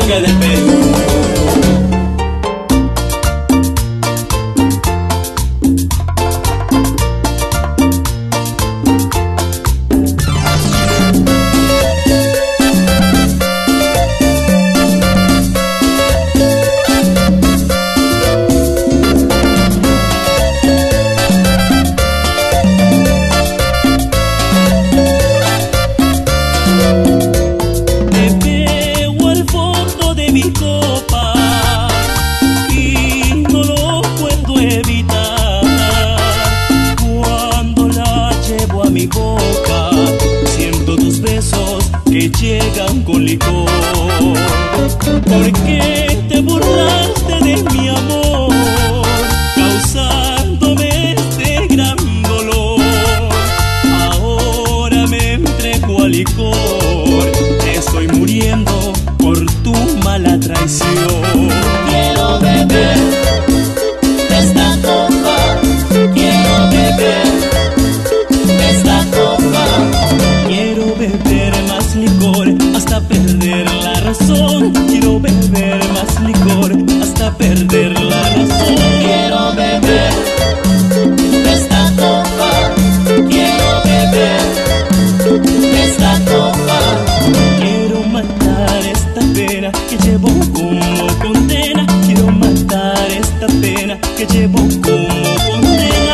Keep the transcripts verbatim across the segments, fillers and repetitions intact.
toque del Perú. Que llegan con licor. ¿Por qué te burlaste de mi amor, causándome este gran dolor? Ahora me entrego al licor, estoy muriendo por tu mala traición. Quiero beber de esta copa, quiero beber de esta copa. Quiero beber más licor hasta perder la razón. Quiero beber más licor hasta perder la razón. Quiero beber de esta copa, quiero beber de esta copa. Quiero matar esta pena que llevo como condena. Quiero matar esta pena que llevo como condena.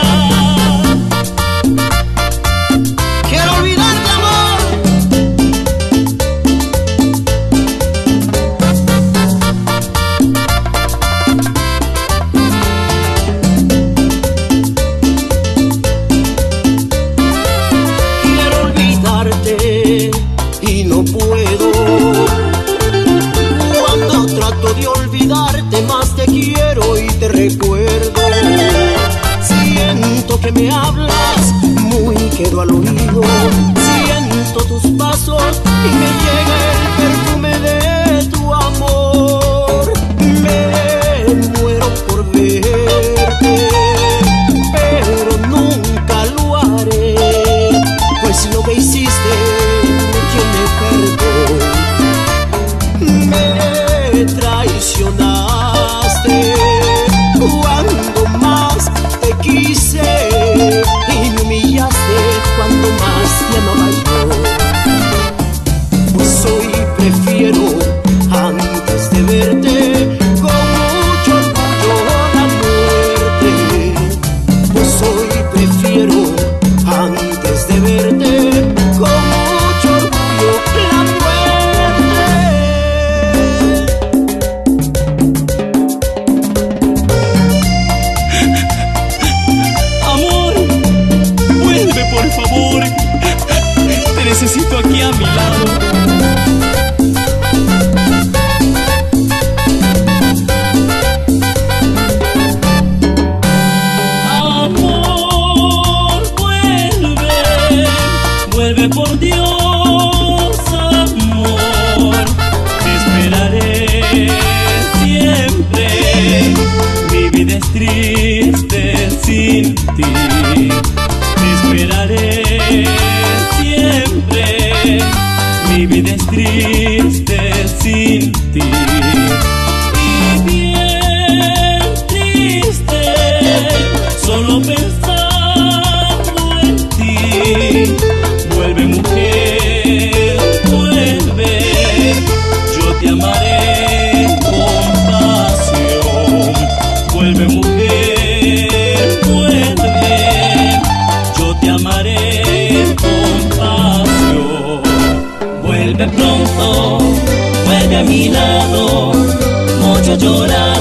Quiero olvidarte, amor. Quiero olvidarte y no puedo. Cuando trato de olvidarte, más te quiero y te recuerdo. Siento que me hablas muy quedo al oído. Siento tus pasos y me llega el perfume de tu amor. Me muero por verte, pero nunca lo haré, pues si lo que hiciste yo me perdono. Me traicionaste cuando más te quise y me humillaste cuando más te amaba yo. Pues hoy prefiero, antes de verte, con mucho orgullo la muerte. Pues hoy prefiero, antes de verte, con mucho orgullo la muerte. Amor, vuelve por favor. Te necesito aquí a mi lado. Amor, vuelve, vuelve por Dios, amor. Te esperaré siempre. Mi vida es triste sin ti. Te esperaré siempre. Mi vida es triste sin ti. Y bien triste, solo pensando en ti. Vuelve, mujer, vuelve. Yo te amaré con pasión. Vuelve, mujer, vuelve. Yo te amaré con pasión. Vuelve pronto, vuelve a mi lado. Mucho llorar